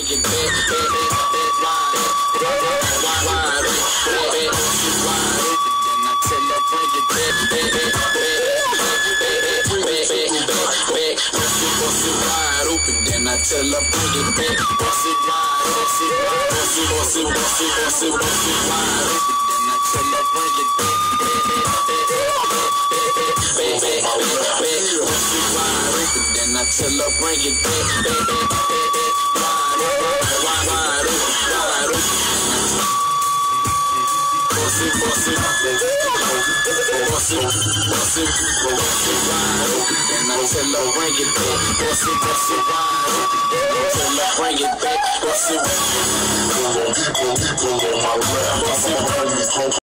bring it back, wide open. Then I tell her bring it back, bust it wide open. Then I tell her bring it back, bust it wide, bust it wide, bust it, bust it, bust it, bust it, bust it wide open. Then I tell her bring it back, bust it wide open. Then I tell her bring it back, wide open. Bust it, bust it, bust it, bust it, bust it wide open. Then I tell her bring it back, bust it wide open. Then I tell her bring it back, bust it.